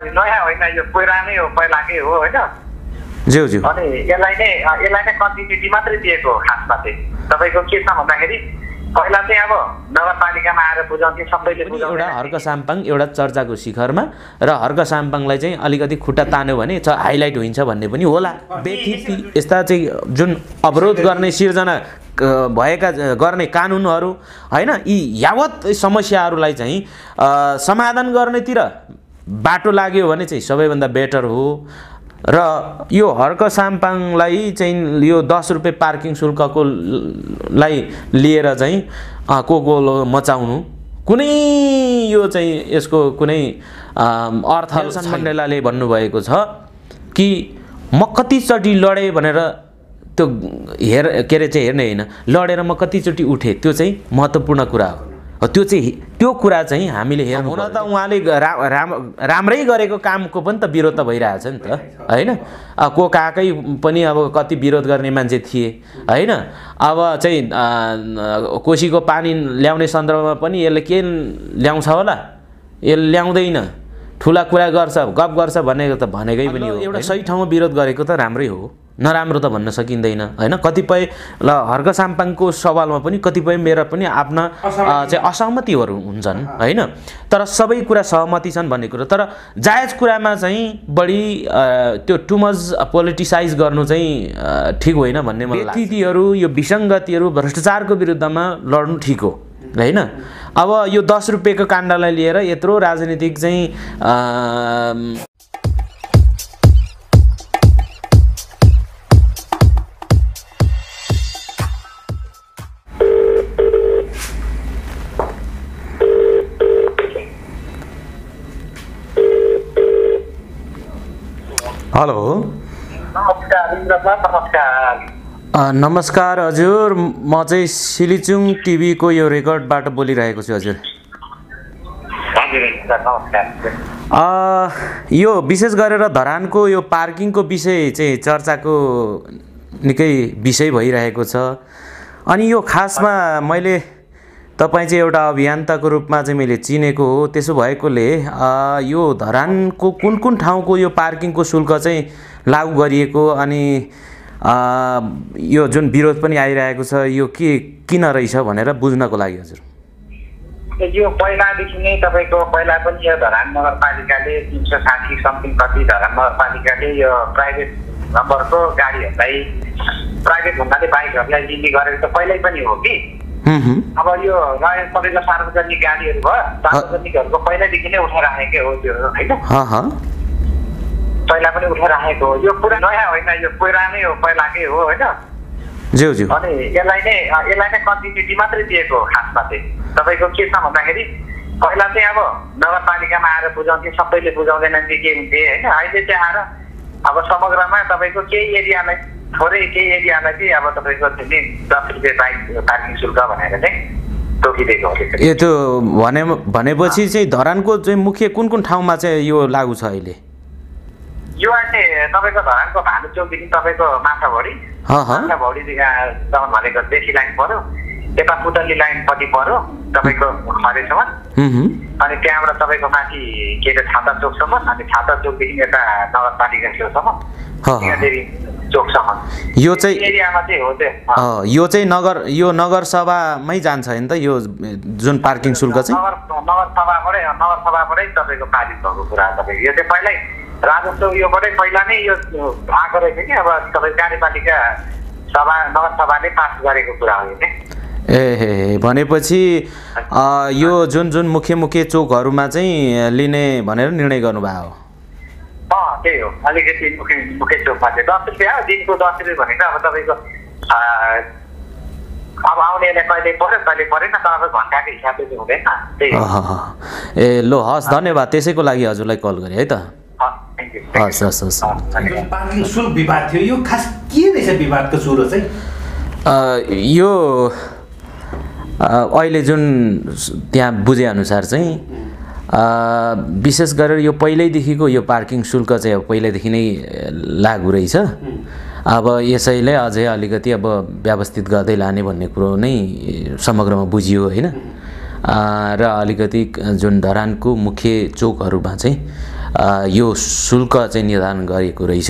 नयाँ होइन यो पुरानै हो पहिलाकै हो होइन ज्यू ज्यू अनि यसलाई नै कन्टिन्युटी मात्रै दिएको हो खासमा चाहिँ तपाईँको के छ भन्दाखेरि पहिला चाहिँ अब नगरपालिकामा आएर बुझाउँथे सबैले एउटा हर्क साम्पाङ एउटा चर्चाको शिखरमा र हर्क साम्पाङलाई चाहिँ अलिकति खुट्टा तान्यो भने हाइलाइट हुन्छ भन्ने पनि होला। व्यक्ति यस्ता चाहिँ जुन अवरोध गर्ने सिर्जना भएका गर्ने कानुनहरू होइन यी यावत समस्याहरूलाई चाहिँ समाधान गर्नेतिर बाटो लाग्यो भने चाहिँ सबैभन्दा बेटर हो। र यो हर्क साम्पाङलाई चाहिँ यो 10 रुपियाँ पार्किङ शुल्कको लाई लिएर चाहिँ कोगोलो मचाउनु कुनै यो चाहिँ यसको कुनै अर्थ मण्डेलाले भन्नुभएको छ कि म कतिचोटि लडेँ भनेर त्यो के अरे चाहिँ हेर्ने होइन लडेर म कतिचोटि उठेँ त्यो चाहिँ महत्त्वपूर्ण कुरा हो। त्यो कुरा चाहिँ हामीले हेर्नु हुन त उहाँले राम्रै गरेको कामको पनि त विरोध त भइरहेछ नि त होइन। को काकै पनि अब कति विरोध गर्ने मान्छे थिए होइन। अब चाहिँ कोसीको पानी ल्याउने सन्दर्भमा पनि यसले के ल्याउँछ होला यसले ल्याउँदैन ठुला कुरा गर्छ गफ गर्छ भनेको त भनेकै पनि हो। एउटा सही ठाउँमा विरोध गरेको त राम्रै हो नराम्रो त भन्न सकिँदैन होइन। कतिपय ल हर्क साम्पाङको सवालमा पनि कतिपय मेरा पनि आफ्ना चाहिँ असहमतिहरू हुन्छन् होइन। तर सबै कुरा सहमति छन् भन्ने कुरो तर जायज कुरामा चाहिँ बढी त्यो टु मच पोलिटिसाइज गर्नु चाहिँ ठिक होइन भन्ने मलाई लाग्छ। व्यक्तिहरू यो विसङ्गतिहरू भ्रष्टाचारको विरुद्धमा लड्नु ठिक हो होइन। अब यो 10 रुपियाँको काण्डलाई लिएर यत्रो राजनीतिक चाहिँ हेलो नमस्कार हजुर म चाहिँ सिलिचुङ टिभीको यो रेकर्डबाट बोलिरहेको छु हजुर। यो विशेष गरेर धरानको यो पार्किङको विषय चाहिँ चर्चाको निकै विषय भइरहेको छ। अनि यो खासमा मैले तपाईँ चाहिँ एउटा अभियन्ताको रूपमा चाहिँ मैले चिनेको हो त्यसो भएकोले यो धरानको कुन कुन ठाउँको यो पार्किङको शुल्क चाहिँ लागू गरिएको अनि यो जुन विरोध पनि आइरहेको छ यो के किन रहेछ भनेर बुझ्नको लागि हजुर। यो पहिलादेखि नै तपाईँको पहिला पनि यो धरान नगरपालिकाले 360 समथिङ कति धरान नगरपालिकाले यो प्राइभेट नम्बरको गाडीहरूलाई प्राइभेट भन्नाले बाइकहरूलाई लिने गरेको त पहिल्यै पनि हो कि। अब यो रयल तपाईँको सार्वजनिक गाडीहरू भयो सार्वजनिकहरूको पहिल्यैदेखि नै उठाइराखेकै हो त्यो होइन पहिला पनि उठाइराखेको हो। यो पुरा नयाँ होइन यो पुरानै हो पहिलाकै हो होइन। ज्यू ज्यू अनि यसलाई नै कन्टिन्युटी मात्रै दिएको हो खासमा चाहिँ तपाईँको के छ भन्दाखेरि पहिला चाहिँ अब नगरपालिकामा आएर बुझाउँथे सबैले बुझाउँदैनन् के हुन्थे होइन। अहिले चाहिँ आएर अब समग्रमा तपाईँको केही एरियालाई थोरै केही एरियालाई चाहिँ अब तपाईँको 10 रुपियाँ बाइक पार्किङ शुल्क भनेर चाहिँ तोकिदिएको हो। ए त्यो भनेपछि चाहिँ धरानको चाहिँ मुख्य कुन कुन ठाउँमा चाहिँ यो लागू छ अहिले? यो चाहिँ तपाईँको धरानको भानुचोकदेखि तपाईँको माछाभौडी माछाभौडीसम्म भनेको देशी लाइन पर्यो यता पुतली लाइनपट्टि पर्यो तपाईँको खरेसम्म अनि त्यहाँबाट तपाईँको माथि के अरे छाता चोकसम्म अनि छाता चोकदेखि यता नगरपालिका छेउसम्म चोकसम्म यो चाहिँ एरियामा चाहिँ हो त्यो। यो चाहिँ नगरसभामै जान्छ नि त यो जुन पार्किङ शुल्क चाहिँ नगरसभाबाटै तपाईँको पारित भएको कुरा तपाईँको यो चाहिँ पहिल्यै राजस्व योबाटै पहिला नै यो आएको रहेछ कि अब तपाईँ कार्यपालिका सभा नगरसभाले पास गरेको कुरा हो यो ए भनेपछि यो जुन मुख्य चोकहरूमा चाहिँ लिने भनेर निर्णय गर्नुभएको हो। त्यही हो अलिकति मुख्य चोकमा चाहिँ 10 रुपियाँ दिनको 10 रुपियाँ भनेको अब तपाईँको अब आउनेलाई कहिले पर्यो कहिले परेन तर अब घन्टाको हिसाबले चाहिँ हुँदैन त्यही हो। ए ल हस् धन्यवाद त्यसैको लागि हजुरलाई कल गरेँ है त। हस् हस् हस् पार्किङ शुल्क विवाद थियो यो खास के रहेछ विवादको सुरु चाहिँ यो अहिले जुन त्यहाँ बुझेअनुसार चाहिँ विशेष गरेर यो पहिल्यैदेखिको यो पार्किङ शुल्क चाहिँ अब पहिल्यैदेखि नै लागू रहेछ। अब यसैले अझै अलिकति अब व्यवस्थित गर्दै लाने भन्ने कुरो नै समग्रमा बुझियो होइन। र अलिकति जुन धरानको मुख्य चोकहरूमा चाहिँ यो शुल्क चाहिँ निर्धारण गरेको रहेछ।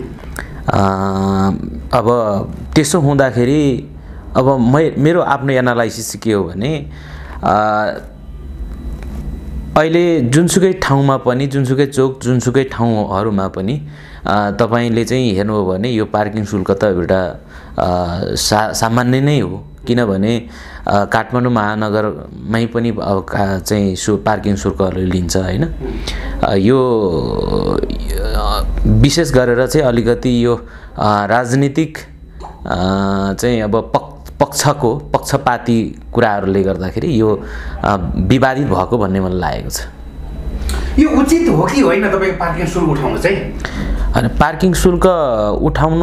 अब त्यसो हुँदाखेरि अब मेरो आफ्नो एनालाइसिस के हो भने अहिले जुनसुकै ठाउँमा पनि जुनसुकै चोक जुनसुकै ठाउँहरूमा पनि तपाईले चाहिँ हेर्नु हो भने यो पार्किङ शुल्क त एउटा सामान्य नै हो। किनभने काठमाडौँ महानगरमै पनि अब चाहिँ पार्किङ शुल्कहरू लिन्छ हैन। यो विशेष गरेर चाहिँ अलिकति यो राजनीतिक चाहिँ अब पक्षपाती कुराहरूले गर्दाखेरि यो विवादित भएको भन्ने मलाई लागेको छ। यो उचित हो कि होइन तपाईको पार्किङ शुल्क उठाउनु चाहिँ? हैन, पार्किङ शुल्क उठाउन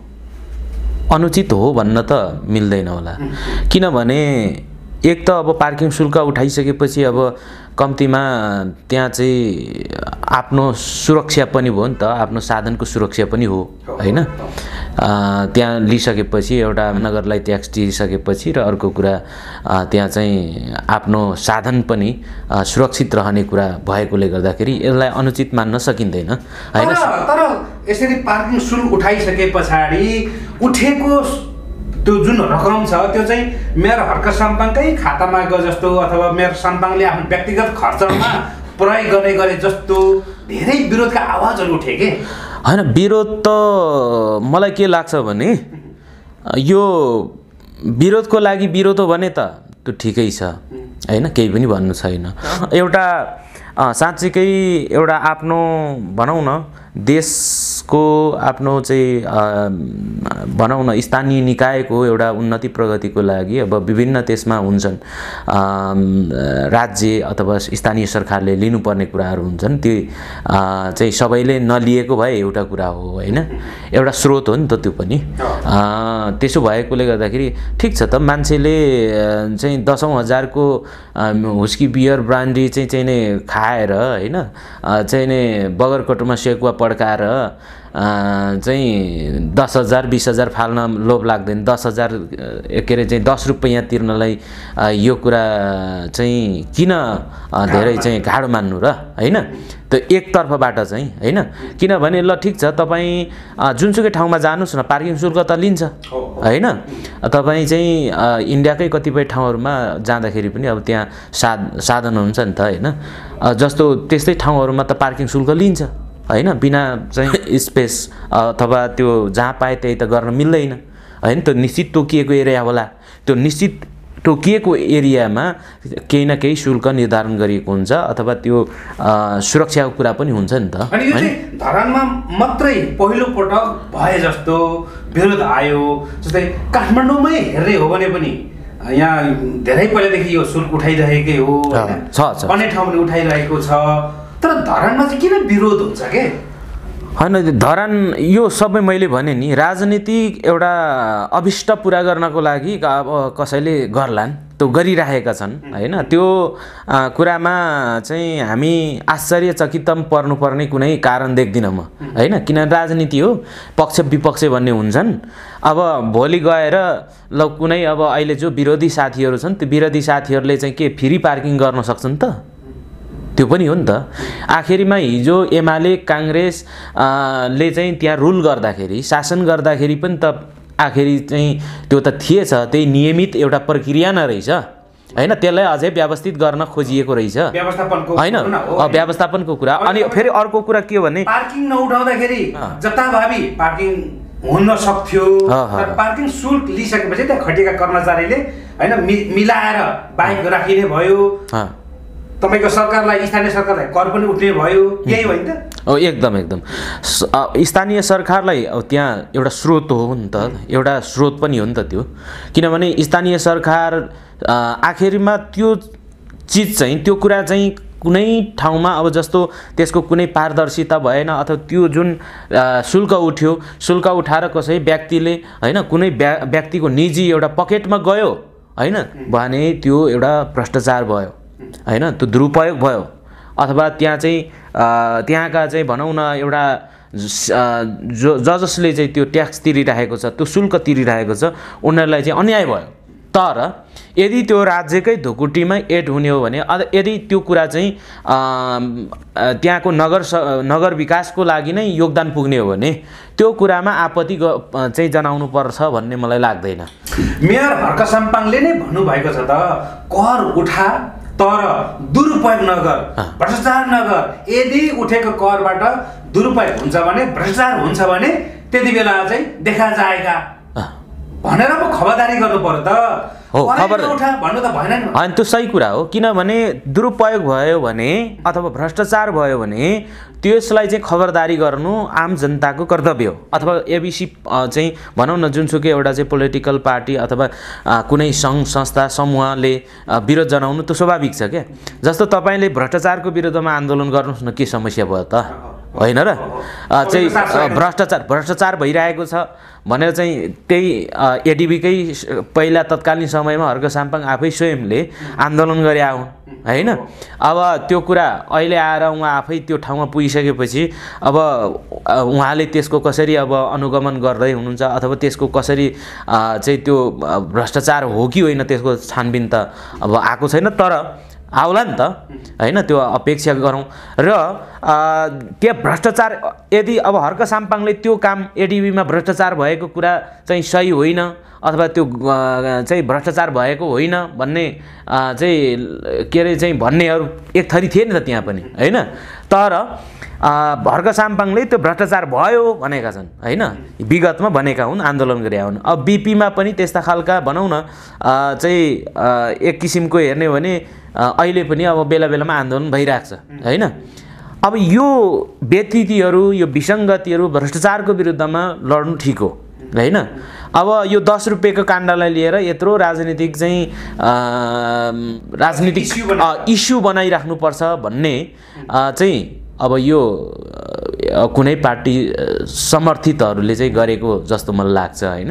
अनुचित हो भन्न त मिल्दैन होला। किनभने एक त अब पार्किङ शुल्क उठाइसकेपछि अब कम्तीमा त्यहाँ चाहिँ आफ्नो सुरक्षा पनि हो नि त, आफ्नो साधनको सुरक्षा पनि हो हैन। त्यहाँ लिइसकेपछि एउटा नगरलाई ट्याक्स तिरिसकेपछि र अर्को कुरा त्यहाँ चाहिँ आफ्नो साधन पनि सुरक्षित रहने कुरा भएकोले गर्दाखेरि यसलाई अनुचित मान्न सकिँदैन हैन। तर यसरी पार्किङ शुल्क उठाइसके पछाडि उठेको त्यो जुन रकम छ त्यो चाहिँ मेरो हर्क साम्पाङकै खातामा गए जस्तो अथवा मेरो साम्पाङले आफ्नो व्यक्तिगत खर्चमा प्रयोग गर्ने गरे जस्तो धेरै विरोधका आवाजहरू उठे के हैन। विरोध त मलाई के लाग्छ भने यो विरोधको लागि विरोध हो भने त त्यो ठिकै छ हैन, केही पनि भन्नु छैन। एउटा साँच्चीकै एउटा आफ्नो भनौँ न देशको आफ्नो चाहिँ भनौँ न स्थानीय निकायको एउटा उन्नति प्रगतिको लागि अब विभिन्न त्यसमा हुन्छन् राज्य अथवा स्थानीय सरकारले लिनुपर्ने कुराहरू हुन्छन्। त्यो चाहिँ सबैले नलिएको भए एउटा कुरा हो हैन, एउटा स्रोत हो नि त त्यो पनि। त्यसो भएकोले गर्दाखेरि ठिक छ त, मान्छेले चाहिँ 10,000 हजारको हुस्की बियर ब्रान्डी चाहिँ नै खाएर हैन, चाहिँ नै बगरकटुमा सेकुवा पड्काएर चाहिँ 10,000 20,000 फाल्न लोभ लाग्दैन। 10,000 के अरे चाहिँ 10 रुपैयाँ तिर्नलाई यो कुरा चाहिँ किन धेरै चाहिँ गाह्रो मान्नु र हैन। त्यो एकतर्फबाट चाहिँ हैन। किनभने ल ठिक छ, तपाईँ जुनसुकै ठाउँमा जानुहोस् न पार्किङ शुल्क त लिन्छ हैन। तपाईँ चाहिँ इन्डियाकै कतिपय ठाउँहरूमा जाँदाखेरि पनि अब त्यहाँ साधन हुन्छ नि त हैन। जस्तो त्यस्तै ठाउँहरूमा त पार्किङ शुल्क लिन्छ हैन, बिना चाहिँ स्पेस अथवा त्यो जहाँ पाए त्यही त गर्न मिल्दैन हैन। त्यो निश्चित तोकिएको एरिया होला, त्यो निश्चित तोकिएको एरियामा केही न केही शुल्क निर्धारण गरिएको हुन्छ अथवा त्यो सुरक्षाको कुरा पनि हुन्छ नि त। अनि यो चाहिँ धरानमा मात्रै पहिलो पटक भए जस्तो विरोध आयो। जस्तै काठमाडौँमै हेर्ने हो भने पनि यहाँ धेरै पहिलादेखि यो शुल्क उठाइरहेकै हो हैन, अन्य ठाउँमा पनि उठाइरहेको छ। तर धरानमा चाहिँ किन विरोध हुन्छ के? हैन, धरान यो सबै मैले भने नि राजनीतिक एउटा अभिष्ट पुरा गर्नको लागि अब कसैले गर्लान्, त्यो गरिरहेका छन् हैन। त्यो कुरामा चाहिँ हामी आश्चर्यचकित पर्नुपर्ने कुनै कारण देख्दिनँ म हैन। किन राजनीति हो, पक्ष विपक्ष भन्ने हुन्छन्। अब भोलि गएर ल कुनै अब अहिले जो विरोधी साथीहरू छन् त्यो विरोधी साथीहरूले चाहिँ के फ्री पार्किङ गर्न सक्छन् त? त्यो पनि हो नि त। आखिरमा हिजो एमाले काङ्ग्रेस ले चाहिँ त्यहाँ रुल गर्दाखेरि शासन गर्दाखेरि पनि त आखिरी चाहिँ त्यो त थिएछ, त्यही नियमित एउटा प्रक्रिया नै रहेछ हैन। त्यसलाई अझै व्यवस्थित गर्न खोजिएको रहेछ हैन, व्यवस्थापनको कुरा। अनि फेरि अर्को कुरा के हो भने पार्किङ नउठाउँदाखेरि जताभावी पार्किङ हुन सक्थ्यो, तर पार्किङ शुल्क लिइसकेपछि त्यहाँ खटेका कर्मचारीले हैन मिलाएर बाइक राखिने भयो। तपाईको सरकारलाई स्थानीय सरकारलाई कर पनि उठ्ने भयो, यही होइन त? एकदम स्थानीय सरकारलाई अब त्यहाँ एउटा स्रोत हो नि त, एउटा स्रोत पनि हो नि त त्यो। किनभने स्थानीय सरकार आखिरमा त्यो चिज चाहिँ त्यो कुरा चाहिँ कुनै ठाउँमा अब जस्तो त्यसको कुनै पारदर्शिता भएन अथवा त्यो जुन शुल्क उठ्यो, शुल्क उठाएर कसै व्यक्तिले हैन कुनै व्यक्तिको निजी एउटा पकेटमा गयो हैन भने त्यो एउटा भ्रष्टाचार भयो हैन, त्यो दुरुपयोग भयो। अथवा त्यहाँ चाहिँ त्यहाँका चाहिँ भनौँ न एउटा जसले चाहिँ त्यो ट्याक्स तिरिरहेको छ, त्यो शुल्क तिरिरहेको छ, उनीहरूलाई चाहिँ अन्याय भयो तर यदि त्यो राज्यकै ढुकुटीमा एड हुने हो भने यदि त्यो कुरा चाहिँ त्यहाँको नगर विकासको लागि नै योगदान पुग्ने हो भने त्यो कुरामा आपत्ति चाहिँ जनाउनु पर्छ भन्ने मलाई लाग्दैन। मेयर हर्क साम्पाङले नै भन्नुभएको छ त कर उठा तर दुरुपयोग नगर, भ्रष्टाचार नगर। यदि उठेको करबाट दुरुपयोग हुन्छ भने, भ्रष्टाचार हुन्छ भने त्यति बेला चाहिँ देखा जाएगा भनेर पो खबरदारी गर्नु पर्यो त। हो, खबर उठा भन्नु त भएन नि। अनि त्यो सही कुरा हो, किनभने दुरुपयोग भयो भने अथवा भ्रष्टाचार भयो भने त्यसलाई चाहिँ खबरदारी गर्नु आम जनताको कर्तव्य हो। अथवा एबिसी चाहिँ भनौँ न जुनसुकै एउटा चाहिँ पोलिटिकल पार्टी अथवा कुनै सङ्घ संस्था समूहले विरोध जनाउनु त्यो स्वाभाविक छ क्या। जस्तो तपाईँले भ्रष्टाचारको विरुद्धमा आन्दोलन गर्नुहोस् न, के समस्या भयो त, होइन र? चाहिँ भ्रष्टाचार भइरहेको छ भनेर चाहिँ त्यही एडिबीकै पहिला तत्कालीन समयमा हर्क साम्पाङ आफै स्वयंले आन्दोलन गरे हुन्, होइन? अब त्यो कुरा अहिले आएर उहाँ आफै त्यो ठाउँमा पुगिसकेपछि अब उहाँले त्यसको कसरी अब अनुगमन गर्दै हुनुहुन्छ अथवा त्यसको कसरी चाहिँ त्यो भ्रष्टाचार हो कि होइन त्यसको छानबिन त अब आएको छैन, तर आउला नि त, होइन? त्यो अपेक्षा गरौँ। र त्यो भ्रष्टाचार यदि अब हर्क साम्पाङले त्यो काम एडिबीमा भ्रष्टाचार भएको कुरा चाहिँ सही होइन अथवा त्यो चाहिँ भ्रष्टाचार भएको होइन भन्ने चाहिँ के अरे चाहिँ भन्नेहरू एक थरी थिए नि त त्यहाँ पनि, होइन? तर हर्क साम्पाङले त्यो भ्रष्टाचार भयो भनेका छन्, होइन? विगतमा भनेका हुन्, आन्दोलन गरे हुन्। अब बिपीमा पनि त्यस्ता खालका भनौँ न चाहिँ एक किसिमको हेर्ने हो भने अहिले पनि अब बेला बेलामा आन्दोलन भइरहेको छ, होइन? अब यो व्यतिथिहरू, यो विसङ्गतिहरू, भ्रष्टाचारको विरुद्धमा लड्नु ठिक हो, होइन? अब यो 10 रुपियाँको काण्डलाई लिएर यत्रो राजनीतिक चाहिँ राजनीतिक इस्यु बनाइराख्नुपर्छ भन्ने चाहिँ अब यो कुनै पार्टी समर्थितहरूले चाहिँ गरेको जस्तो मलाई लाग्छ, होइन?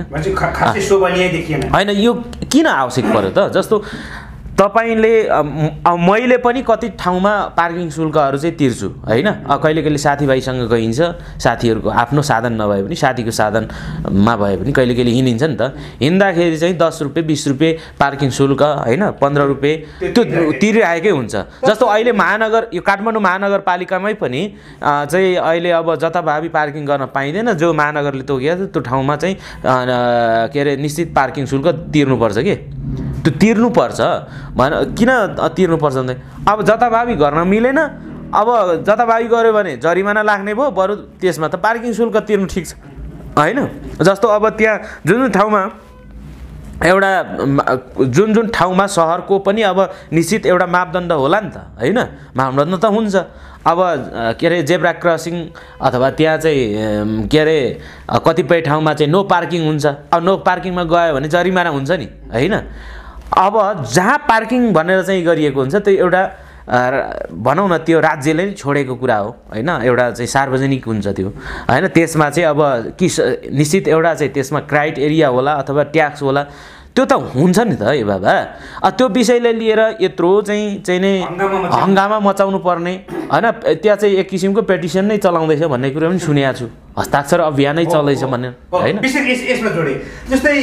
होइन, यो किन आवश्यक पर्यो त? जस्तो तपाईँले मैले पनि कति ठाउँमा पार्किङ शुल्कहरू चाहिँ तिर्छु, होइन? कहिले कहिले साथीभाइसँग गइन्छ, साथीहरूको आफ्नो साधन नभए पनि साथीको साधनमा भए पनि कहिले कहिले हिँडिन्छ नि त। हिँड्दाखेरि चाहिँ 10 रुपियाँ 20 रुपियाँ पार्किङ शुल्क, होइन? 15 रुपियाँ त्यो तिरिरहेकै हुन्छ। जस्तो अहिले महानगर, यो काठमाडौँ महानगरपालिकामै पनि चाहिँ अहिले अब जताभावी पार्किङ गर्न पाइँदैन। जो महानगरले तोकेको छ त्यो ठाउँमा चाहिँ के अरे निश्चित पार्किङ शुल्क तिर्नुपर्छ कि, त्यो तिर्नुपर्छ। किन तिर्नुपर्छ भने अब जताभावी गर्न मिलेन, अब जताभावी गऱ्यो भने जरिमाना लाग्ने भयो, बरु त्यसमा त पार्किङ शुल्क तिर्नु ठिक छ, होइन? जस्तो अब त्यहाँ जुन ठाउँमा एउटा जुन ठाउँमा सहरको पनि अब निश्चित एउटा मापदण्ड होला नि त, होइन? मापदण्ड त हुन्छ। अब के अरे जेब्रा क्रसिङ अथवा त्यहाँ चाहिँ के अरे कतिपय ठाउँमा चाहिँ नो पार्किङ हुन्छ। अब नो पार्किङमा गयो भने जरिमाना हुन्छ नि, होइन? अब जहाँ पार्किङ भनेर चाहिँ गरिएको हुन्छ त्यो एउटा भनौँ न त्यो राज्यले नै छोडेको कुरा हो, होइन? एउटा चाहिँ सार्वजनिक हुन्छ त्यो, होइन? त्यसमा चाहिँ अब निश्चित एउटा चाहिँ त्यसमा क्राइटेरिया होला अथवा ट्याक्स होला, त्यो त हुन्छ नि त ए बाबा। त्यो विषयलाई लिएर यत्रो चाहिँ नै हङ्गामा मचाउनु पर्ने, होइन? त्यहाँ चाहिँ एक किसिमको पेटिसन नै चलाउँदैछ भन्ने कुरा पनि सुनेको छु, हस्ताक्षर अभियानै चल्दैछ भन्ने, होइन? यसमा जोडे जस्तै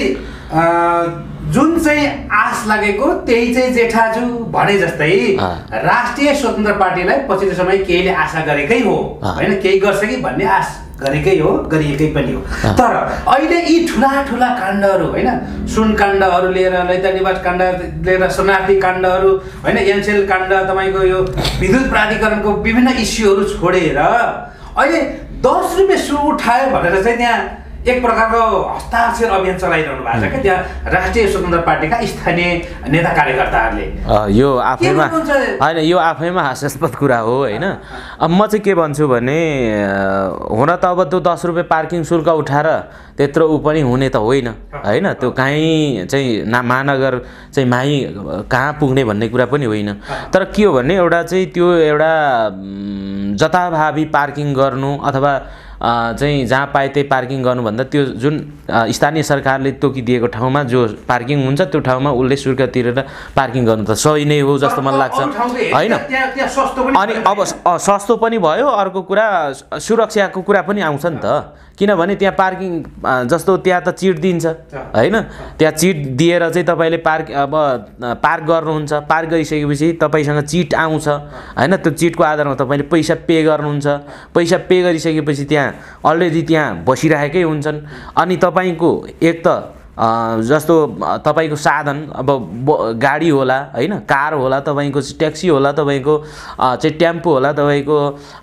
जुन चाहिँ आश लागेको त्यही चाहिँ जेठाजु भने जस्तै राष्ट्रिय स्वतन्त्र पार्टीलाई पछिल्लो समय केहीले आशा गरेकै हो, होइन? केही गर्छ कि भन्ने आश गरेकै हो, गरिएकै पनि हो। तर अहिले यी ठुला ठुला काण्डहरू, होइन? सुन काण्डहरू लिएर, लैता निवास काण्ड लिएर, शरणार्थी काण्डहरू, होइन? एनसेल काण्ड, तपाईँको यो विद्युत प्राधिकरणको विभिन्न इस्युहरू छोडेर अहिले 10 रुपियाँ सु उठायो भनेर चाहिँ त्यहाँ एक प्रकारको हस्ताक्षर अभियान चलाइरहनु भएको छ क्या त्यहाँ राष्ट्रिय स्वतन्त्र पार्टीका स्थानीय नेता कार्यकर्ताहरूले। यो आफैमा होइन, यो आफैमा हास्यास्पद कुरा हो, होइन? अब म चाहिँ के भन्छु भने हुन त अब त्यो 10 रुपियाँ पार्किङ शुल्क उठाएर त्यत्रो ऊ पनि हुने त होइन, होइन? त्यो कहीँ चाहिँ महानगर चाहिँ माही कहाँ पुग्ने भन्ने कुरा पनि होइन। तर के हो भने एउटा चाहिँ त्यो एउटा जताभावी पार्किङ गर्नु अथवा चाहिँ जहाँ पाए त्यही पार्किङ गर्नुभन्दा त्यो जुन स्थानीय सरकारले तोकिदिएको ठाउँमा जो पार्किङ हुन्छ त्यो ठाउँमा उसले शुल्क तिरेर पार्किङ गर्नु त सही नै हो जस्तो मलाई लाग्छ होइन। अनि अब सस्तो पनि भयो, अर्को कुरा सुरक्षाको कुरा पनि आउँछ नि त, किनभने त्यहाँ पार्किङ जस्तो त्यहाँ त चिट दिन्छ होइन, त्यहाँ चिट दिएर चाहिँ तपाईँले पार्क गर्नुहुन्छ, पार्क गरिसकेपछि तपाईँसँग चिट आउँछ होइन, त्यो चिटको आधारमा तपाईँले पैसा पे गर्नुहुन्छ, पैसा पे गरिसकेपछि त्यहाँ अलरेडी त्यहाँ बसिरहेकै हुन्छन्। अनि तपाईँको एक त जस्तो तपाईँको साधन अब गाडी होला होइन, कार होला, तपाईँको ट्याक्सी होला, तपाईँको चाहिँ टेम्पो होला, तपाईँको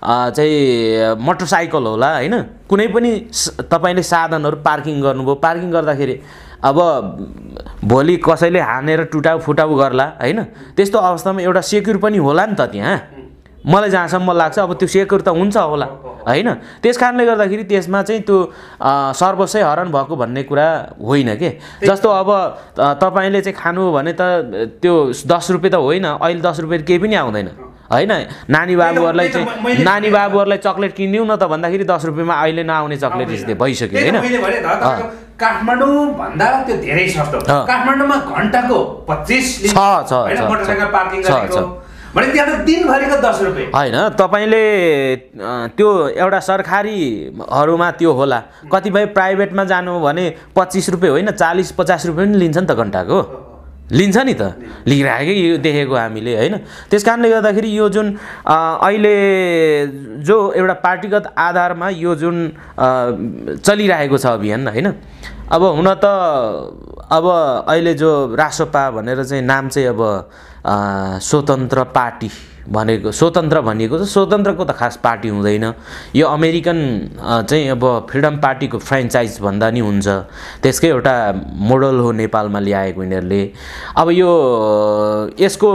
चाहिँ मोटरसाइकल होला होइन, कुनै पनि तपाईँले साधनहरू पार्किङ गर्नुभयो, पार्किङ गर्दाखेरि अब भोलि कसैले हानेर टुटाउ फुटाउ गर्ला होइन, त्यस्तो अवस्थामा एउटा सेक्युर पनि होला नि त त्यहाँ, मलाई जहाँसम्म लाग्छ अब त्यो सेक्युर त हुन्छ होला होइन। त्यस कारणले गर्दाखेरि त्यसमा चाहिँ त्यो सर्वस्वै हरण भएको भन्ने कुरा होइन के। जस्तो अब तपाईँले चाहिँ खानु हो भने त त्यो 10 रुपियाँ त होइन, अहिले 10 रुपियाँ केही पनि आउँदैन होइन। नानी बाबुहरूलाई चक्लेट किनिदिउँ न त भन्दाखेरि 10 रुपियाँमा अहिले नआउने चक्लेट भइसक्यो होइन। काठमाडौँ भन्दा त्यो धेरै सस्तो, काठमाडौँमा घन्टाको 25 मोटरसाइकल पार्किङ गरेको भने त्यहाँ त दिनभरिको 10 रुपियाँ होइन। तपाईँले त्यो एउटा सरकारीहरूमा त्यो होला, कतिपय प्राइभेटमा जानु भने 25 रुपियाँ होइन 40-50 रुपियाँ पनि लिन्छ नि त घन्टाको, लिन्छ नि त, लिइरहेकै देखेको हामीले होइन। त्यस कारणले गर्दाखेरि यो जुन अहिले जो एउटा पार्टीगत आधारमा यो जुन चलिरहेको छ अभियान होइन, अब हुन त अब अहिले जो रासोपा भनेर चाहिँ नाम चाहिँ अब स्वतन्त्र पार्टी भनेको, स्वतन्त्र भनिएको छ, स्वतन्त्रको त खास पार्टी हुँदैन, यो अमेरिकन चाहिँ अब फ्रिडम पार्टीको फ्रेन्चाइज भन्दा नि हुन्छ, त्यसकै एउटा मोडल हो नेपालमा ल्याएको यिनीहरूले। अब यो यसको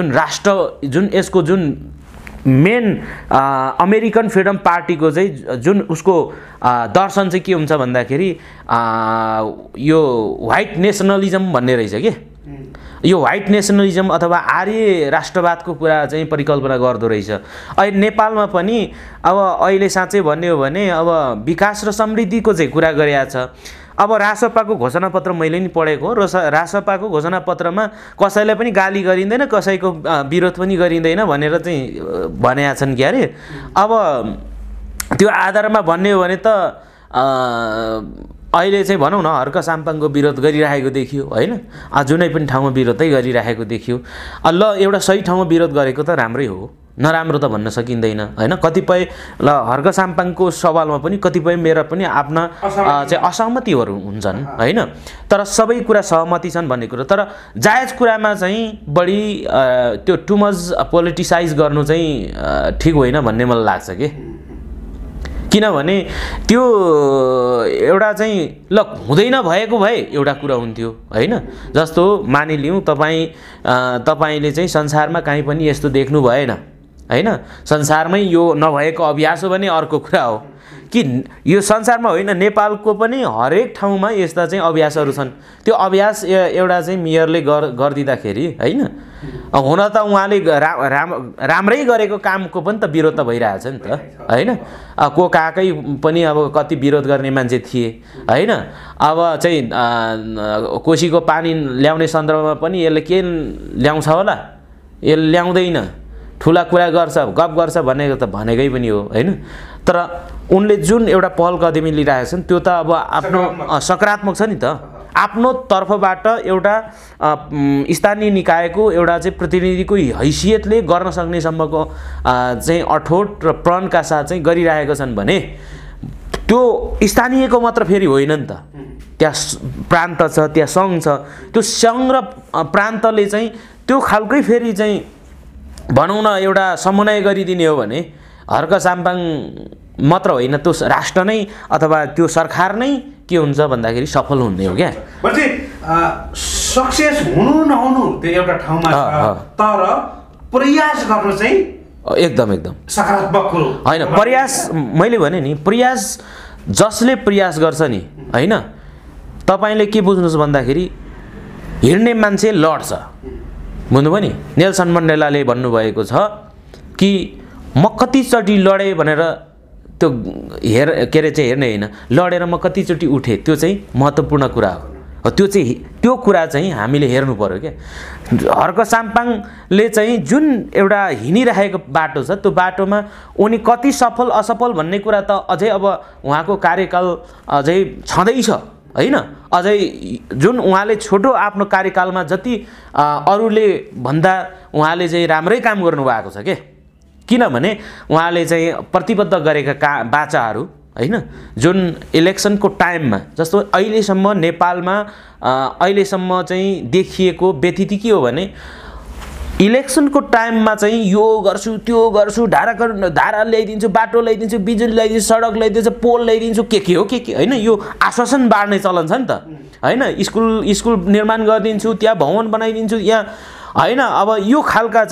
यसको जुन मेन अमेरिकन फ्रिडम पार्टीको चाहिँ जुन उसको दर्शन चाहिँ के हुन्छ भन्दाखेरि यो व्हाइट नेसनलिजम भन्ने रहेछ कि, यो व्हाइट नेसनलिजम अथवा आर्य राष्ट्रवादको कुरा चाहिँ परिकल्पना गर्दो रहेछ। अहिले नेपालमा पनि अब अहिले साँच्चै भन्ने हो भने अब विकास र समृद्धिको चाहिँ कुरा गरिएको छ। अब रासपाको घोषणापत्र मैले नि पढेको हो र रासपाको घोषणापत्रमा कसैलाई पनि गाली गरिँदैन, कसैको विरोध पनि गरिँदैन भनेर चाहिँ भनेका छन् क्या अरे। अब त्यो आधारमा भन्ने हो भने त अहिले चाहिँ भनौँ न हर्क साम्पाङको विरोध गरिरहेको देखियो होइन, जुनै पनि ठाउँमा विरोधै गरिरहेको देखियो। ल एउटा सही ठाउँमा विरोध गरेको त राम्रै हो, नराम्रो त भन्न सकिँदैन होइन। कतिपय ल हर्क साम्पाङको सवालमा पनि कतिपय मेरा पनि आफ्ना चाहिँ असहमतिहरू हुन्छन् होइन, तर सबै कुरा सहमति छन् भन्ने कुरा। तर जायज कुरामा चाहिँ बढी त्यो टु मच पोलिटिसाइज गर्नु चाहिँ ठिक होइन भन्ने मलाई लाग्छ कि, किनभने त्यो एउटा चाहिँ ल हुँदैन भएको भए एउटा कुरा हुन्थ्यो होइन। जस्तो मानिलिउँ तपाईँले चाहिँ संसारमा कहीँ पनि यस्तो देख्नु भएन होइन, संसारमै यो नभएको अभ्यास हो भने अर्को कुरा हो कि यो संसारमा होइन नेपालको पनि हरेक ठाउँमा यस्ता चाहिँ अभ्यासहरू छन्। त्यो अभ्यास एउटा चाहिँ मेयरले गरिदिँदाखेरि होइन, हुन त उहाँले राम्रै गरेको कामको पनि त विरोध त भइरहेछ नि त होइन। को काकै पनि अब कति विरोध गर्ने मान्छे थिए होइन। अब चाहिँ कोसीको पानी ल्याउने सन्दर्भमा पनि यसले के ल्याउँछ होला, यसले ल्याउँदैन, ठुला कुरा गर्छ, गफ गर्छ भनेको त भनेकै पनि हो होइन। तर उनले जुन एउटा पहल कदमी लिइरहेछन् त्यो त अब आफ्नो सकारात्मक छ नि त, आफ्नो तर्फबाट एउटा स्थानीय निकायको एउटा चाहिँ प्रतिनिधिको हैसियतले गर्न सक्ने सम्मको चाहिँ अठोट र प्रणका साथ चाहिँ गरिरहेका छन् भने त्यो स्थानीयको मात्र फेरि होइन नि त, त्यहाँ प्रान्त छ, त्यहाँ सङ्घ छ, त्यो सङ्घ र प्रान्तले चाहिँ त्यो खालकै फेरि चाहिँ भनौँ न एउटा समन्वय गरिदिने हो भने हर्क साम्पाङ मात्र होइन त्यो राष्ट्र नै अथवा त्यो सरकार नै के हुन्छ भन्दाखेरि सफल हुने हो क्या। सक्सेस हुनु नहुनु त्यो एउटा ठाउँमा छ, तर प्रयास गर्नु चाहिँ एकदम सकारात्मक कुरो होइन। प्रयास मैले भने नि, प्रयास जसले प्रयास गर्छ नि होइन, तपाईँले के बुझ्नुहोस् भन्दाखेरि हिँड्ने मान्छे लड्छ, बुझ्नुभयो नि। नेल्सन मण्डेलाले भन्नुभएको छ कि म कतिचोटि लडेँ भनेर त्यो के अरे चाहिँ हेर्ने होइन, लडेर म कतिचोटि उठेँ त्यो चाहिँ महत्त्वपूर्ण कुरा हो। त्यो कुरा चाहिँ हामीले हेर्नु पर्यो क्या। हर्क साम्पाङले चाहिँ जुन एउटा हिँडिरहेको बाटो छ त्यो बाटोमा उनी कति सफल असफल भन्ने कुरा त अझै अब उहाँको कार्यकाल अझै छँदैछ होइन। अझै जुन उहाँले छोटो आफ्नो कार्यकालमा जति अरूले भन्दा उहाँले चाहिँ राम्रै काम गर्नुभएको छ के। किनभने उहाँले चाहिँ प्रतिबद्ध गरेका बाचाहरू होइन, जुन इलेक्सनको टाइममा, जस्तो अहिलेसम्म नेपालमा अहिलेसम्म चाहिँ देखिएको व्यथिति के हो भने इलेक्सनको टाइममा चाहिँ यो गर्छु त्यो गर्छु, धारा ल्याइदिन्छु, बाटो ल्याइदिन्छु, बिजुली ल्याइदिन्छु, सडक ल्याइदिन्छु, पोल ल्याइदिन्छु, के हो के होइन, यो आश्वासन बाँड्ने चलन छ नि त होइन। स्कुल निर्माण गरिदिन्छु, त्यहाँ भवन बनाइदिन्छु यहाँ होइन। अब यो खालका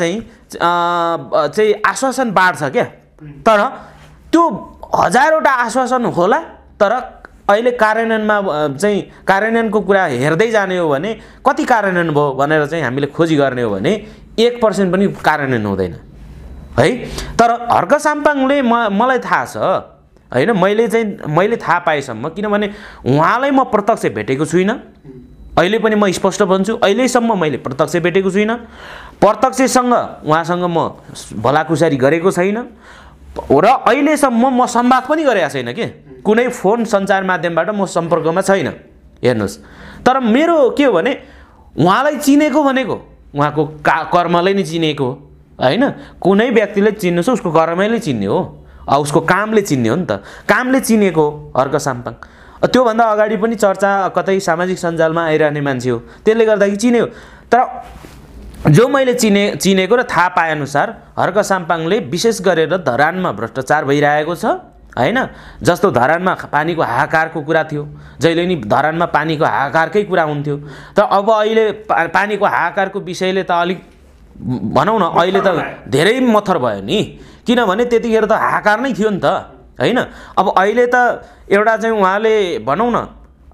चाहिँ आश्वासन बाँड्छ क्या। तर त्यो हजारवटा आश्वासन होला, तर अहिले कार्यान्वयनमा चाहिँ कार्यान्वयनको कुरा हेर्दै जाने हो भने कति कार्यान्वयन भयो भनेर चाहिँ हामीले खोजी गर्ने हो भने 1% पनि कार्यान्वयन हुँदैन है। तर हर्क साम्पाङले मलाई थाहा छ होइन, मैले थाहा पाएसम्म, किनभने उहाँलाई म प्रत्यक्ष भेटेको छुइनँ, अहिले पनि म स्पष्ट भन्छु, अहिलेसम्म मैले प्रत्यक्ष भेटेको छुइनँ। प्रत्यक्षसँग उहाँसँग म भलाकुसारी गरेको छैन र अहिलेसम्म म संवाद पनि गरेको छैन के, कुनै फोन सञ्चार माध्यमबाट म सम्पर्कमा छैन हेर्नुहोस्। तर मेरो के हो भने उहाँलाई चिनेको भनेको उहाँको कर्मले नै चिनेको हो होइन। कुनै व्यक्तिले चिन्नु छ उसको कर्मले चिन्ने हो, उसको कामले चिन्ने हो नि त, कामले चिनेको हर्क साम्पाङ। त्योभन्दा अगाडि पनि चर्चा कतै सामाजिक सञ्जालमा आइरहने मान्छे हो, त्यसले गर्दाखेरि चिन्यो। तर जो मैले चिनेको र थाहा पाएअनुसार हर्क साम्पाङले विशेष गरेर धरानमा भ्रष्टाचार भइरहेको छ होइन। जस्तो धरानमा पानीको हाहाकारको कुरा थियो, जहिले नि धरानमा पानीको हाहाकारकै कुरा हुन्थ्यो। तर अब अहिले पानीको हाहाकारको विषयले त अलिक भनौँ न अहिले त धेरै मथर भयो नि, किनभने त्यतिखेर त हाहाकार नै थियो नि त होइन। अब अहिले त एउटा चाहिँ उहाँले भनौँ न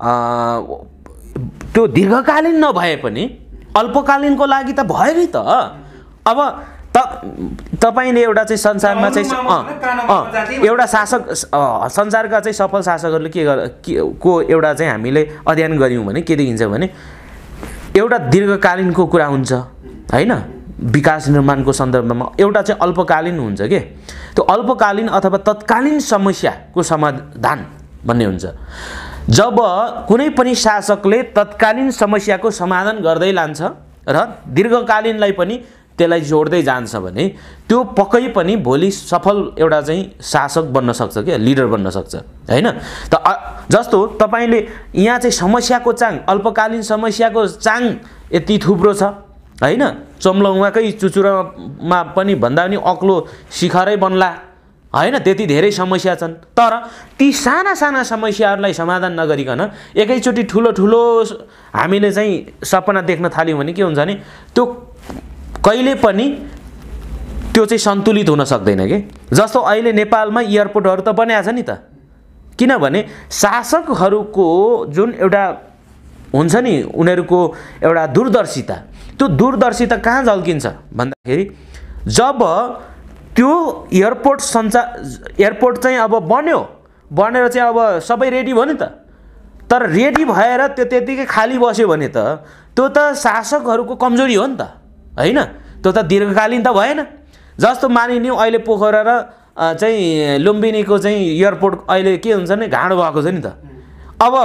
त्यो दीर्घकालीन नभए पनि अल्पकालीनको लागि त भयो नि त। अब तपाईले एउटा चाहिँ संसारमा चाहिँ एउटा शासक संसारका चाहिँ सफल शासकहरूले को एउटा चाहिँ हामीले अध्ययन गऱ्यौँ भने के देखिन्छ भने एउटा दीर्घकालीनको कुरा हुन्छ होइन, विकास निर्माणको सन्दर्भमा एउटा चाहिँ अल्पकालीन हुन्छ के। त्यो अल्पकालीन अथवा तत्कालीन समस्याको समाधान भन्ने हुन्छ। जब कुनै पनि शासकले तत्कालीन समस्याको समाधान गर्दै लान्छ र दीर्घकालीनलाई पनि त्यसलाई जोड्दै जान्छ भने त्यो पक्कै पनि भोलि सफल एउटा चाहिँ शासक बन्न सक्छ क्या, लिडर बन्न सक्छ होइन। त जस्तो तपाईले यहाँ चाहिँ समस्याको चाङ, अल्पकालीन समस्याको चाङ यति थुप्रो छ होइन। चम्लौवाकै चुचुरामा पनि भन्दा पनि अग्लो शिखरै बन्ला होइन, त्यति धेरै समस्या छन्। तर ती साना साना समस्याहरूलाई समाधान नगरिकन एकैचोटि ठुलो ठुलो हामीले चाहिँ सपना देख्न थाल्यौँ भने के हुन्छ भने त्यो कहिले पनि त्यो चाहिँ सन्तुलित हुन सक्दैन के। जस्तो अहिले नेपालमा एयरपोर्टहरू त बनाएको छ नि त, किनभने शासकहरूको जुन एउटा हुन्छ नि उनीहरूको एउटा दूरदर्शिता, त्यो दूरदर्शिता कहाँ झल्किन्छ भन्दाखेरि जब त्यो एयरपोर्ट चाहिँ अब बनेर चाहिँ अब सबै रेडी भयो नि त। तर रेडी भएर त्यो त्यतिकै खाली बस्यो भने त त्यो त शासकहरूको कमजोरी हो नि त होइन, त्यो त दीर्घकालीन त भएन। जस्तो मानिलिउँ अहिले पोखरा र चाहिँ लुम्बिनीको चाहिँ एयरपोर्ट अहिले के हुन्छ भने घाँडो भएको छ नि त। अब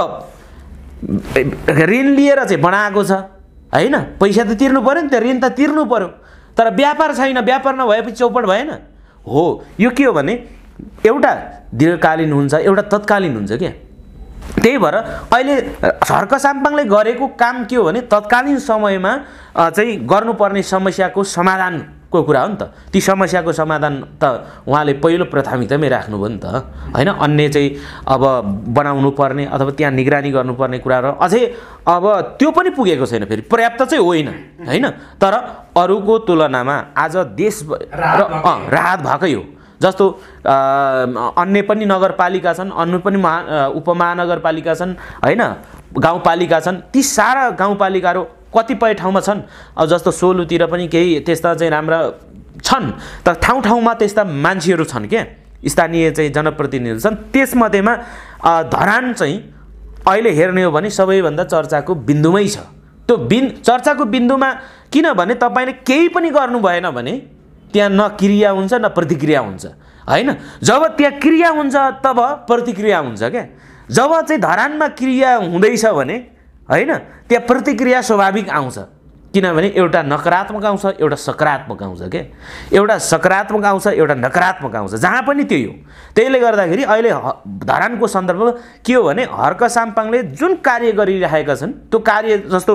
ऋण लिएर चाहिँ बनाएको छ होइन, पैसा त तिर्नु पऱ्यो नि त, ऋण त तिर्नु पऱ्यो। तर व्यापार छैन, व्यापार नभएपछि चौपट भएन हो। यो के हो भने एउटा दीर्घकालीन हुन्छ, एउटा तत्कालीन हुन्छ क्या। त्यही भएर अहिले हर्क साम्पाङले गरेको काम के हो भने तत्कालीन समयमा चाहिँ गर्नुपर्ने समस्याको समाधानको कुरा हो नि त। ती समस्याको समाधान त उहाँले पहिलो प्राथमिकतामै राख्नुभयो नि त होइन। अन्य चाहिँ अब बनाउनु पर्ने अथवा त्यहाँ निगरानी गर्नुपर्ने कुराहरू अझै अब त्यो पनि पुगेको छैन, फेरि पर्याप्त चाहिँ होइन होइन। तर अरूको तुलनामा आज देश राहत भएकै हो। जस्तो अन्य पनि नगरपालिका छन्, अन्य पनि उपमहानगरपालिका छन् होइन, गाउँपालिका छन्। ती सारा गाउँपालिकाहरू कतिपय ठाउँमा छन्, अब जस्तो सोलुतिर पनि केही त्यस्ता चाहिँ राम्रा छन्, तर ठाउँ ठाउँमा त्यस्ता मान्छेहरू छन् क्या, स्थानीय चाहिँ जनप्रतिनिधि छन्। त्यसमध्येमा धरान चाहिँ अहिले हेर्ने हो भने सबैभन्दा चर्चाको बिन्दुमै छ। त्यो चर्चाको बिन्दुमा किनभने तपाईँले केही पनि गर्नु भएन भने त्यहाँ न क्रिया हुन्छ न प्रतिक्रिया हुन्छ हैन। जब त्यहाँ क्रिया हुन्छ तब प्रतिक्रिया हुन्छ क्या। जब चाहिँ धरानमा क्रिया हुँदैछ भने हैन त्यहाँ प्रतिक्रिया स्वाभाविक आउँछ। किनभने एउटा नकारात्मक आउँछ एउटा सकारात्मक आउँछ क्या। एउटा सकारात्मक आउँछ एउटा नकारात्मक आउँछ, जहाँ पनि त्यही हो। त्यसले गर्दाखेरि अहिले धरानको सन्दर्भमा के हो भने हर्क साम्पाङले जुन कार्य गरिरहेका छन् त्यो कार्य जस्तो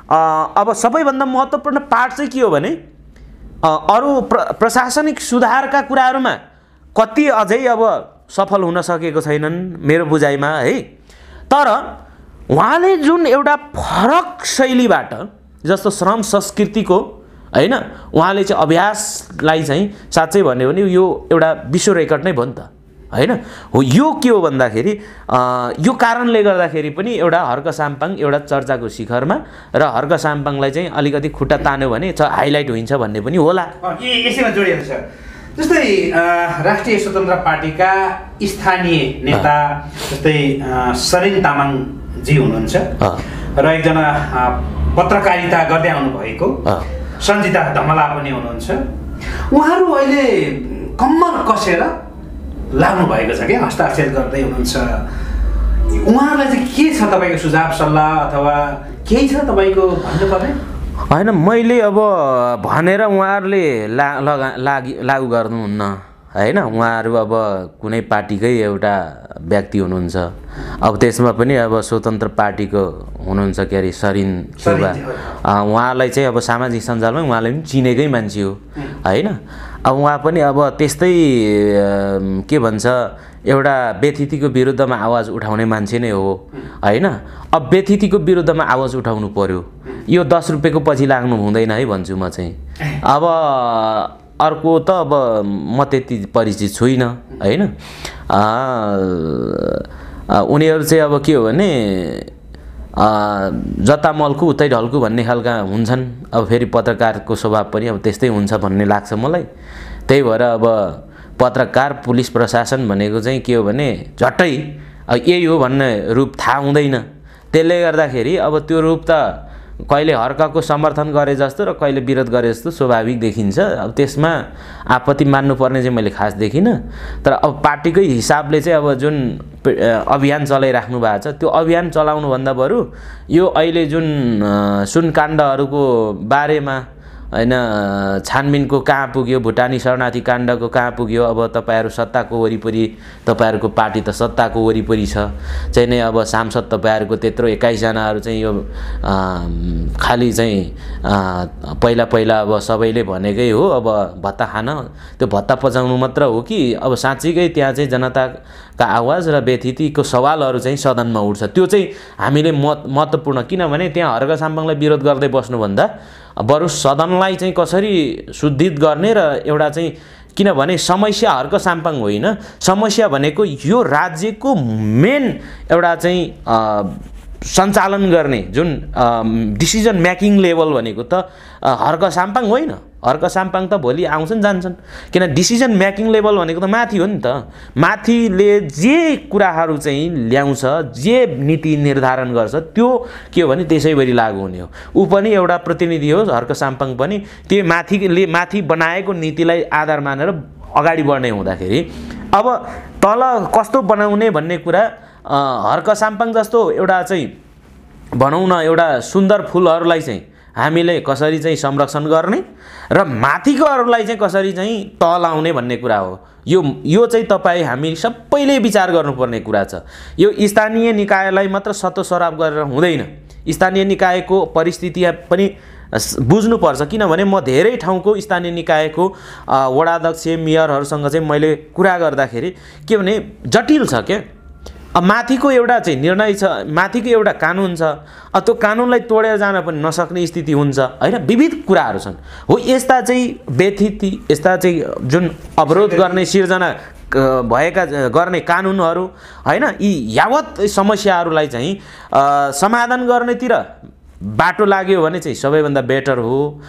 अब सबैभन्दा महत्त्वपूर्ण पार्ट चाहिँ के हो भने अरू प्रशासनिक सुधारका कुराहरूमा कति अझै अब सफल हुन सकेको छैनन् मेरो बुझाइमा है। तर उहाँले जुन एउटा फरक शैलीबाट जस्तो श्रम संस्कृतिको हैन उहाँले चाहिँ अभ्यासलाई चाहिँ साँच्चै भन्यो भने यो एउटा विश्व रेकर्ड नै भयो नि त हैन। हो यो के हो भन्दाखेरि यो कारणले गर्दाखेरि पनि एउटा हर्क साम्पाङ एउटा चर्चाको शिखरमा र हर्क साम्पाङलाई चाहिँ अलिकति खुट्टा तान्यो भने हाइलाइट हुन्छ भन्ने पनि होला। यसैमा जोडिएको छ। जस्तै राष्ट्रिय स्वतन्त्र पार्टीका स्थानीय नेता जस्तै सरिन तामाङजी हुनुहुन्छ र एकजना पत्रकारिता गर्दै आउनुभएको सञ्जिता धमला पनि हुनुहुन्छ। उहाँहरू अहिले कम्मर कसेर लाग्नु भएको छ क्या, हस्ताक्षर गर्दै हुनुहुन्छ। उहाँहरूलाई चाहिँ के छ तपाईँको सुझाव सल्लाह अथवा केही छ तपाईँको भन्नुपर्ने? होइन मैले अब भनेर उहाँहरूले लागु गर्नुहुन्न हैन। उहाँहरू अब कुनै पार्टीकै एउटा व्यक्ति हुनुहुन्छ। अब त्यसमा पनि अब स्वतन्त्र पार्टीको हुनुहुन्छ के अरे सरिन सुब्बा, उहाँलाई चाहिँ अब सामाजिक सञ्जालमा उहाँलाई पनि चिनेकै मान्छे हो हैन। अब उहाँ पनि अब त्यस्तै के भन्छ एउटा व्यथितिको विरुद्धमा आवाज उठाउने मान्छे नै हो हैन। अब व्यथितिको विरुद्धमा आवाज उठाउनु पर्यो, यो 10 रुपैयाँको पछि लाग्नु हुँदैन है भन्छु म चाहिँ। अब अर्को त अब म त्यति परिचित छुइनँ हैन। उनीहरू चाहिँ अब के हो भने जता मल्कु उतै ढल्कु भन्ने खालका हुन्छन्। अब फेरि पत्रकारको स्वभाव पनि अब त्यस्तै हुन्छ भन्ने लाग्छ मलाई। त्यही भएर अब पत्रकार पुलिस प्रशासन भनेको चाहिँ के हो भने झट्टै यही हो भन्ने रूप थाहा हुँदैन। त्यसले गर्दाखेरि अब त्यो रूप त कहिले हर्कको समर्थन गरे जस्तो र कहिले विरोध गरे जस्तो स्वाभाविक देखिन्छ। अब त्यसमा आपत्ति मान्नुपर्ने चाहिँ मैले खास देखिनँ। तर अब पार्टीकै हिसाबले चाहिँ अब जुन अभियान चलाइराख्नु भएको छ त्यो अभियान चलाउनुभन्दा बरु यो अहिले जुन सुनकाण्डहरूको बारेमा हैन छानबिनको कहाँ पुग्यो, भुटानी शरणार्थी काण्डको कहाँ पुग्यो, अब तपाईहरु सत्ताको वरिपरि तपाईहरुको पार्टी त सत्ताको वरिपरि छ चाहिँ नै अब सांसद तपाईहरुको त्यत्रो 21 जनाहरु चाहिँ यो खाली चाहिँ पहिला पहिला अब सबैले भनेकै हो अब भत्ता खान त्यो भत्ता पचाउनु मात्र हो कि अब साँच्चीकै त्यहाँ चाहिँ जनताका आवाज र व्यथितिको सवालहरु चाहिँ सदनमा उठ्छ। त्यो चाहिँ हामीले महत्त्वपूर्ण, किनभने त्यहाँ हर्क साम्पाङलाई विरोध गर्दै बस्नु भन्दा बरु सदनलाई चाहिँ कसरी शुद्धित गर्ने र एउटा चाहिँ, किनभने समस्या हर्क साम्पाङ होइन, समस्या भनेको यो राज्यको मेन एउटा चाहिँ सञ्चालन गर्ने जुन डिसिजन मेकिङ लेभल भनेको त हर्क साम्पाङ होइन। हर्क साम्पाङ त भोलि आउँछन् जान्छन्, किन डिसिजन मेकिङ लेभल भनेको त माथि हो नि त। माथिले जे कुराहरू चाहिँ ल्याउँछ, जे नीति निर्धारण गर्छ त्यो के हो भने त्यसैभरि लागू हुने हो। ऊ पनि एउटा प्रतिनिधि हो, हर्क साम्पाङ पनि त्यो माथि बनाएको नीतिलाई आधार मानेर अगाडि बढ्ने हुँदाखेरि अब तल कस्तो बनाउने भन्ने कुरा हर्क साम्पाङ जस्तो एउटा चाहिँ भनौँ न एउटा सुन्दर फुलहरूलाई चाहिँ हामीले कसरी चाहिँ संरक्षण गर्ने र माथिकोहरूलाई चाहिँ कसरी चाहिँ तल आउने भन्ने कुरा हो। यो चाहिँ तपाईँ हामी सबैले विचार गर्नुपर्ने कुरा छ। यो स्थानीय निकायलाई मात्र सतोसराप गरेर हुँदैन, स्थानीय निकायको परिस्थिति पनि बुझ्नुपर्छ। किनभने म धेरै ठाउँको स्थानीय निकायको वडाध्यक्ष मेयरहरूसँग चाहिँ मैले कुरा गर्दाखेरि के भने जटिल छ क्या। अब माथिको एउटा चाहिँ निर्णय छ, माथिको एउटा कानुन छ, त्यो कानुनलाई तोडेर जान पनि नसक्ने स्थिति हुन्छ हैन। विविध कुराहरू छन् हो। यस्ता चाहिँ व्यथिति, यस्ता चाहिँ जुन अवरोध गर्ने सिर्जना भएका गर्ने कानुनहरू हैन, यी यावत समस्याहरूलाई चाहिँ समाधान गर्नेतिर बाटो लाग्यो भने चाहिँ सबैभन्दा बेटर हो।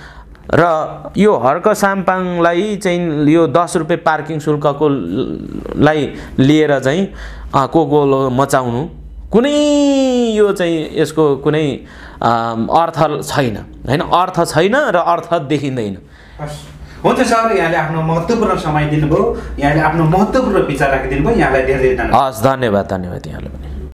र यो हर्क साम्पाङलाई चाहिँ यो 10 रुपियाँ पार्किङ शुल्कको लाई लिएर चाहिँ कोगोलो मचाउनु कुनै यो चाहिँ यसको कुनै अर्थ छैन हैन, अर्थ छैन र अर्थ देखिँदैन। हुन्छ सर, यहाँले आफ्नो महत्त्वपूर्ण समय दिनुभयो, यहाँले आफ्नो महत्त्वपूर्ण विचार राखिदिनु भयो, यहाँलाई धेरै धेरै धन्यवाद। हस्, धन्यवाद यहाँलाई पनि।